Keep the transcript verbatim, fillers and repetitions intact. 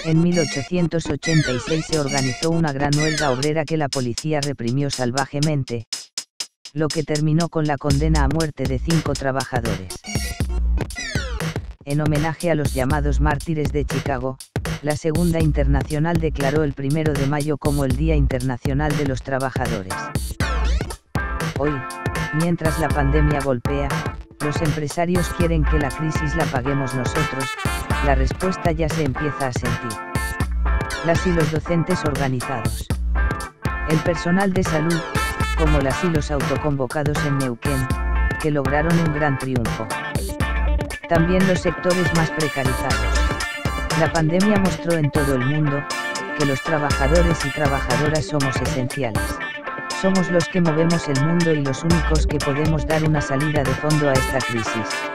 En mil ochocientos ochenta y seis se organizó una gran huelga obrera que la policía reprimió salvajemente, lo que terminó con la condena a muerte de cinco trabajadores. En homenaje a los llamados mártires de Chicago, la Segunda Internacional declaró el primero de mayo como el Día Internacional de los Trabajadores. Hoy, mientras la pandemia golpea, los empresarios quieren que la crisis la paguemos nosotros. La respuesta ya se empieza a sentir. Las y los docentes organizados. El personal de salud, como las y los autoconvocados en Neuquén, que lograron un gran triunfo. También los sectores más precarizados. La pandemia mostró en todo el mundo, que los trabajadores y trabajadoras somos esenciales. Somos los que movemos el mundo y los únicos que podemos dar una salida de fondo a esta crisis.